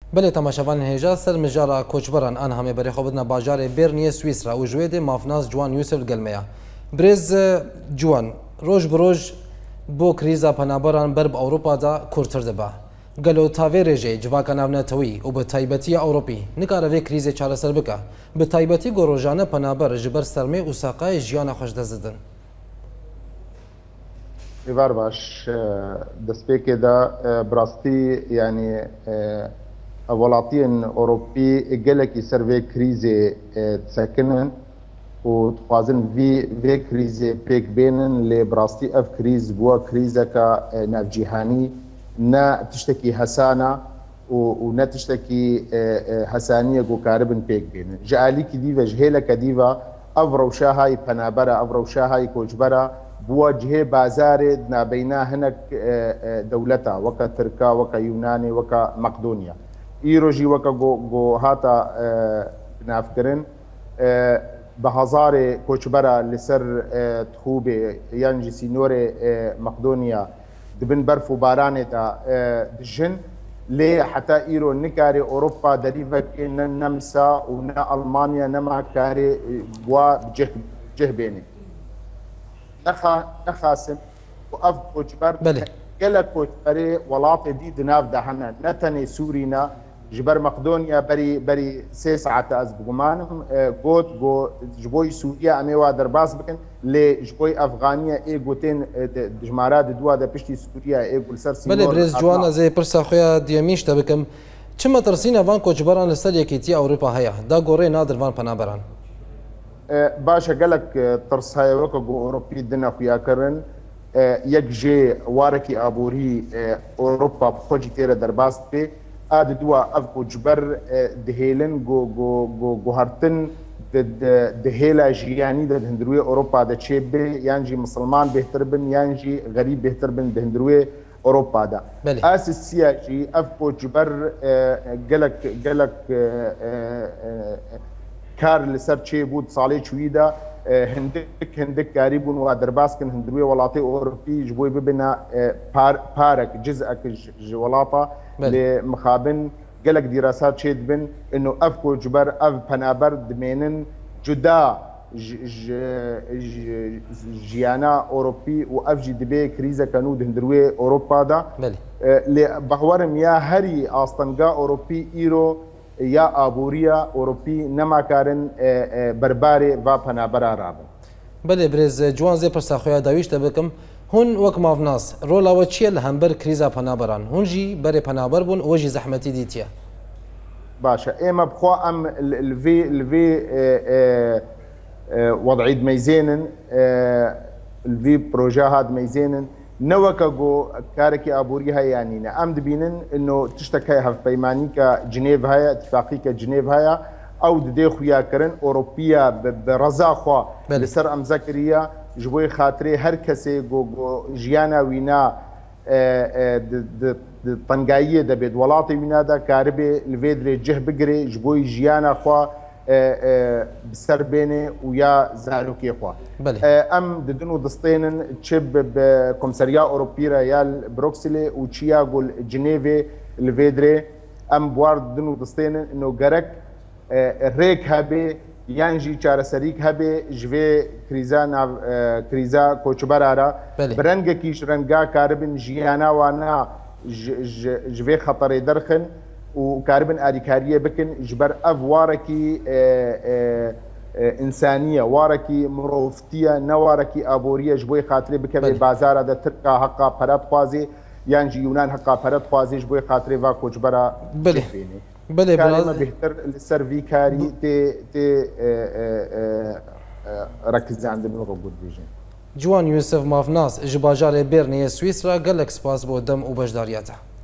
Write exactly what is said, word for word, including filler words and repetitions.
بله تماشاوان هجا سر مجارا کوچبران آن همه بری خوابدنا باجار برنیه سوئیسرا و جوید مافناس جوان یوسف گلمیا برز جوان روز بروز بو کریزا پنابران برب اوروپا دا کورتر دبا گلو تاوی رجی جواکا ناونتوی و به تایبتی اوروپی نکاره وی کریز چاره سر بکا به تایبتی گروجانه پنابر جبر سرمه و ساقای جیان خوش دزدن ایوار باش دسپیک دا براستی یعنی ولاتین اوروپی گلکی سر وی کریز تسکنن و تخوازن وی وی کریز پیک بینن لی براستی اف کریز بوا کریزه که ناف جیهانی نه تشتكي هسانة و تشتكي هسانية جو كاربن بيك بين جالي كديفا جهيلا كديفا أفروشا هاي بنابرا أفروشا هاي كوجبرا بوجه بازار نابينا هناك دولتا وكا تركا وكا يوناني وكا مقدونيا إيروجي وكا جو, جو هاتا نافكرن بهزار كوجبرا لسر تخوبي يانجي سينوري مقدونيا دبن برف و بارانه دا دجن لي حتى ايرو نكاري اوروبا دريفا كنا نمسا ونا المانيا نما كاري بوا بجه جه بيني نخا نخاسم واف كوجبر قال كوجبري ولاطي دي دناف دهنا نتني سورينا جبر مقدونيا بري بري سي ساعات از بغمان قوت جو جبوي سوريا اميوا درباس بكن لي جبوي افغانيا اي قوتين دجمارات دوا دا بشتي سوريا اي قول سر سينور بله برز جوانا زي برسا خويا دياميش تبكم چما ترسينا وان كوجبران لسر يكيتي اوروبا هيا دا غوري نادر وان پنابران باشا قالك ترس هاي وكا اوروبي دنا خويا كرن يك جي واركي ابوري اوروبا بخوجي تيرا درباس بي آد دوا أفكو جبر دهيلن جو جو جو جو هرتن دهيلا جياني ده هندروي أوروبا ده تشيبه يانجي مسلمان بهتر بن يانجي غريب بهتر بن ده هندروي أوروبا ده أساس سياجي أفكو جبر جلك جلك كار لسر تشيبود صالح شويدا هندك هندك قريبون ودرباسكن هندروي ولاطي أوروبي جبوي ببنا بار بارك جزءك جولاطة لمخابن قالك دراسات شيد بن انه افكو جبر اف بنابر دمينن جدا جيانا اوروبي وافجي دبي كريزا كانوا دهندروي اوروبا دا اللي بحورم يا هري اصطنقا اوروبي ايرو يا ابوريا اوروبي نما كارن برباري و بنابرا رابن بله برز جوان زي برسا خويا داويش تبكم هون وك مافناس رولا وتشي لهمبر كريزا بنابران هون جي بري بنابر بون وجي زحمتي ديتيا باشا ايما بخوا ام الفي الفي وضعيد ميزينن الفي بروجا هاد ميزينن نوكا جو كاركي ابوري هاي يعني ام دبينن انه تشتكي هاف بيمانيكا جنيف هاي اتفاقيكا جنيف هاي او ددي خويا كرن اوروبيه برزا خوا لسر ام زكريا جبوي خاطري هر كسي جو جو جيانا وينا طنقايه دبيد ولاتي وينا دا كاربي الفيدري جه بقري جبوي جيانا خوا بسر بيني ويا زاروكي خوا ام ددنو دستينن تشب بكومساريا اوروبيرا يال بروكسلي وتشيا قول جنيفي الفيدري ام بوار ددنو دستينن انه قرك ريك هابي يانجي چاره سريك هبه جوي كريزا ناف كريزا كوچبرارا برنگه كيش رنگا كاربن جيانا وانا جوي خطر درخن وكاربن اريكاريه بكن جبر اف واركي انسانيه واركي مروفتيه نواركي ابوريه جبوي خاطري بكبي بازار ده تركا حقا فرات خوازي يانجي يونان حقا فرات خوازي جبوي خاطري وا كوچبرا بله بله براز بهتر السيرفي كاري تي تي ركز عند موجود بيجي جوان يوسف مافناس جباجار بيرني سويسرا قال لك سباس بودم وبجدارياته